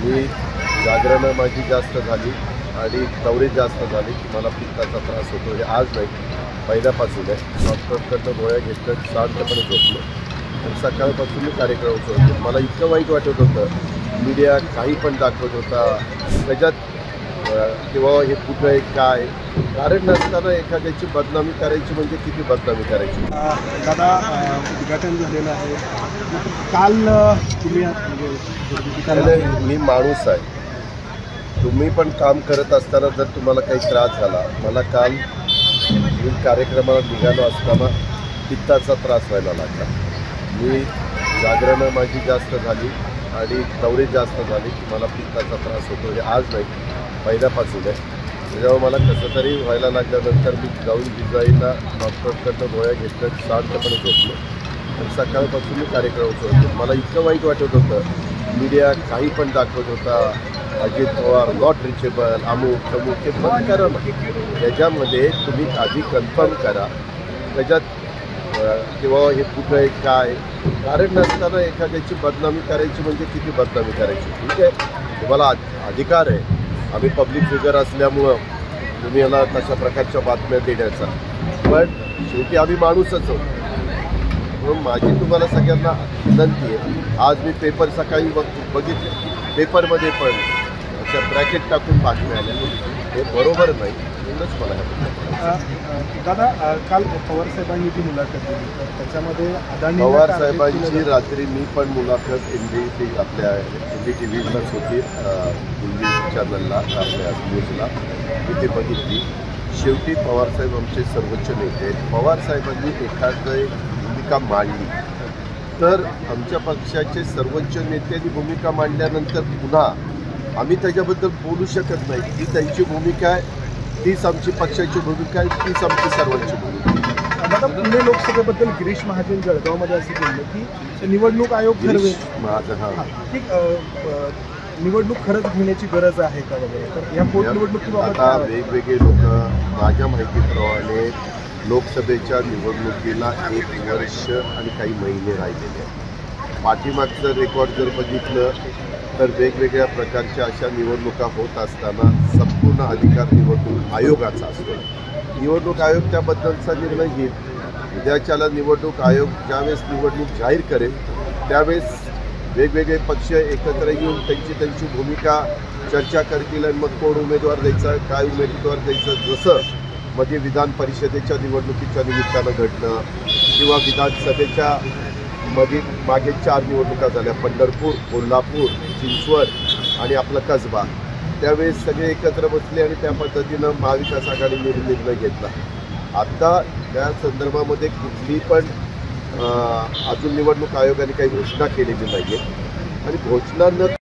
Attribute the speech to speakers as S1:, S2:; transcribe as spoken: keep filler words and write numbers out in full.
S1: मी जागरणं माझी जास्त झाली आणि दौरे जास्त झाली. मला पित्ताचा त्रास होतो. हे आज नाही, पहिल्यापासून आहे. डॉक्टरकडनं गोळ्या घेतल्या, शांतपणे झोपलो आणि सकाळपासून मी कार्यक्रम होतो. मला इतकं वाईट वाटत होतं. मीडिया काही पण दाखवत होता, त्याच्यात किंवा हे कुठं आहे काय कारण नसताना एखाद्याची बदनामी करायची म्हणजे किती बदनामी करायची.
S2: दादा, उद्घाटन झालेलं आहे काल. तुम्ही म्हणजे
S1: मी माणूस आहे. तुम्ही पण काम करत असताना जर तुम्हाला काही त्रास झाला, मला काल मी कार्यक्रमाला निघालो असताना पित्ताचा त्रास व्हायला लागला. मी जागरणं माझी जास्त झाली आणि दौरे जास्त झाली. मला पित्ताचा त्रास होतो. हे आज नाही, पहिल्यापासून आहे. त्याच्यामुळे मला कसं तरी व्हायला लागल्यानंतर मी जाऊन जिजाईला डॉक्टरकडनं गोळ्या घेतल्या, शांतपणे झोपलो आणि सकाळपासून मी कार्यक्रम होतो. मला इतकं वाईट वाटत होतं. मीडिया काही पण दाखवत होता, अजित पवार नॉट रिचेबल, अमुक तमुक. हे बंद करा ना. त्याच्यामध्ये तुम्ही आधी कन्फर्म करा, त्याच्यात किंवा हे कुठं आहे काय कारण नसताना एखाद्याची बदनामी करायची म्हणजे किती बदनामी करायची. ठीक आहे, तुम्हाला अधिकार आहे. आम्ही पब्लिक फिगर असल्यामुळं तुम्ही याला तशा प्रकारच्या बातम्या देण्याचा, पण शेवटी आम्ही माणूसच आहोत. म्हणून माझी तुम्हाला सगळ्यांना विनंती आहे. आज मी पेपर सकाळी बघ बघितले पेपरमध्ये पण अशा ब्रॅकेट टाकून बातम्या आल्या. हे बरोबर नाही. म्हणूनच मला
S2: दादा, काल पवार साहेबांनी ती मुलाखत दिली, तर त्याच्यामध्ये अदानी
S1: पवार साहेबांची रात्री मी पण मुलाखत एन डी टी आपल्या एन डी टी व्हीलाच होती, हिंदी चॅनलला आपल्या न्यूजला मी ते बघितली. शेवटी पवारसाहेब आमचे सर्वोच्च नेते आहेत. पवारसाहेबांनी एखादी भूमिका मांडली तर आमच्या पक्षाचे सर्वोच्च नेत्यांनी भूमिका मांडल्यानंतर पुन्हा आम्ही त्याच्याबद्दल बोलू शकत नाही. ही त्यांची भूमिका आहे, तीच आमची पक्षाची भूमिका आहे, तीच आमची सर्वांची भूमिका आहे.
S2: आता पुणे लोकसभेबद्दल गिरीश महाजन जळगावमध्ये असं बोललं की निवडणूक आयोग ठरवेल.
S1: महाजन हां
S2: ठीक, निवडणूक खरंच घेण्याची गरज आहे का वगैरे. तर या पोटनिवडणुकीबाबत
S1: आता वेगवेगळे लोक, माझ्या माहितीप्रमाणे लोकसभेच्या निवडणुकीला एक वर्ष आणि काही महिने राहिलेले आहेत. पाठीमागचं रेकॉर्ड जर बघितलं तर वेगवेगळ्या प्रकारच्या अशा निवडणुका होत असताना संपूर्ण अधिकार निवडणूक आयोगाचा असतो. निवडणूक आयोग त्याबद्दलचा निर्णय घेईल. उद्याच्याला निवडणूक आयोग ज्यावेळेस निवडणूक जाहीर करेल त्यावेळेस वेगवेगळे पक्ष एकत्र येऊन त्यांची त्यांची भूमिका चर्चा करतील आणि मग कोण उमेदवार द्यायचा, काय उमेदवार द्यायचं. जसं मध्ये विधान परिषदेच्या निवडणुकीच्या निमित्तानं घडलं किंवा विधानसभेच्या मध्ये मागे चार निवडणुका झाल्या, पंढरपूर, कोल्हापूर, चिंचवड आणि आपला कसबा. त्यावेळेस सगळे एकत्र बसले आणि त्या पद्धतीनं महाविकास आघाडीने निर्णय घेतला. आत्ता त्या संदर्भामध्ये कुठली पण अजून निवडणूक आयोगाने काही घोषणा केलेली नाही आहे आणि घोषणा न